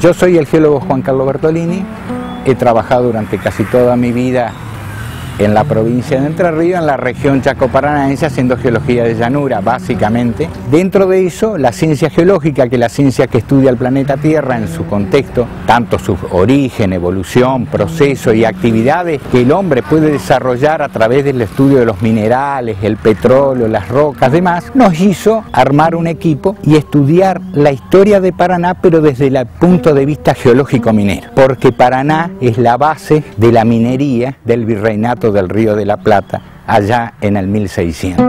Yo soy el geólogo Juan Carlos Bertolini, he trabajado durante casi toda mi vida en la provincia de Entre Ríos, en la región chaco-paranaense, haciendo geología de llanura, básicamente. Dentro de eso, la ciencia geológica, que es la ciencia que estudia el planeta Tierra en su contexto, tanto su origen, evolución, proceso y actividades que el hombre puede desarrollar a través del estudio de los minerales, el petróleo, las rocas, demás, nos hizo armar un equipo y estudiar la historia de Paraná, pero desde el punto de vista geológico-minero, porque Paraná es la base de la minería del virreinato del Río de la Plata, allá en el 1600.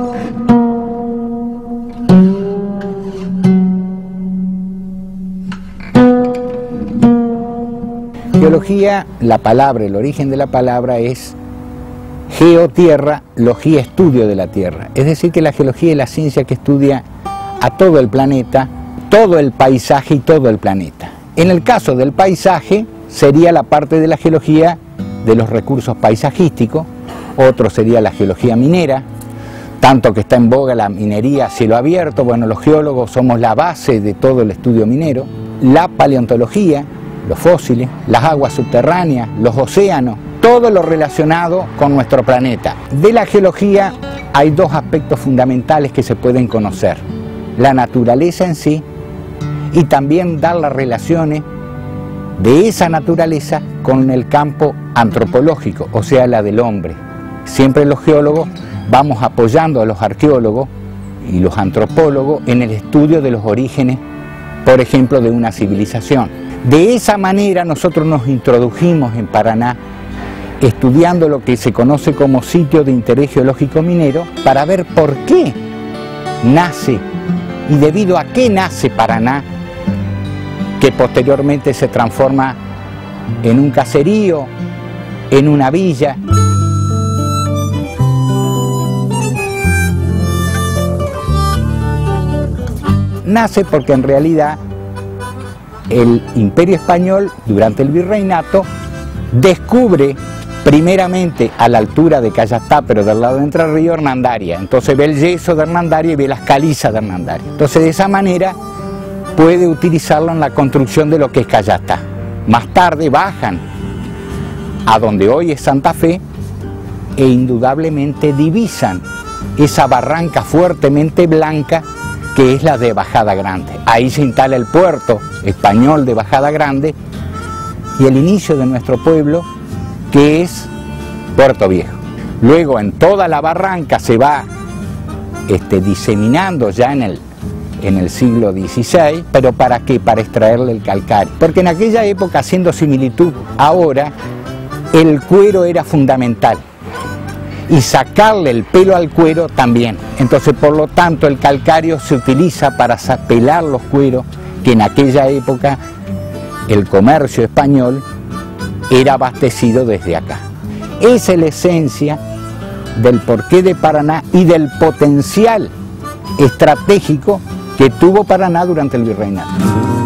Geología, la palabra, el origen de la palabra es geotierra, logía, estudio de la tierra. Es decir, que la geología es la ciencia que estudia a todo el planeta, todo el paisaje y todo el planeta. En el caso del paisaje, sería la parte de la geología de los recursos paisajísticos, otro sería la geología minera, tanto que está en boga la minería a cielo abierto. Bueno, los geólogos somos la base de todo el estudio minero, la paleontología, los fósiles, las aguas subterráneas, los océanos, todo lo relacionado con nuestro planeta. De la geología hay dos aspectos fundamentales que se pueden conocer: la naturaleza en sí y también dar las relaciones de esa naturaleza con el campo antropológico, o sea, la del hombre. Siempre los geólogos vamos apoyando a los arqueólogos y los antropólogos en el estudio de los orígenes, por ejemplo, de una civilización. De esa manera nosotros nos introdujimos en Paraná, estudiando lo que se conoce como sitio de interés geológico minero, para ver por qué nace y debido a qué nace Paraná, que posteriormente se transforma en un caserío, en una villa. Nace porque en realidad el Imperio Español, durante el virreinato, descubre primeramente a la altura de Cayastá, pero del lado de Entre Ríos, Hernandaria. Entonces ve el yeso de Hernandaria y ve las calizas de Hernandaria. Entonces de esa manera puede utilizarlo en la construcción de lo que es Cayastá. Más tarde bajan a donde hoy es Santa Fe e indudablemente divisan esa barranca fuertemente blanca que es la de Bajada Grande. Ahí se instala el puerto español de Bajada Grande y el inicio de nuestro pueblo, que es Puerto Viejo. Luego en toda la barranca se va diseminando ya en el siglo XVI, pero ¿para qué? Para extraerle el calcario. Porque en aquella época, haciendo similitud ahora, el cuero era fundamental y sacarle el pelo al cuero también. Entonces, por lo tanto, el calcario se utiliza para pelar los cueros, que en aquella época el comercio español era abastecido desde acá. Esa es la esencia del porqué de Paraná y del potencial estratégico que tuvo Paraná durante el virreinato.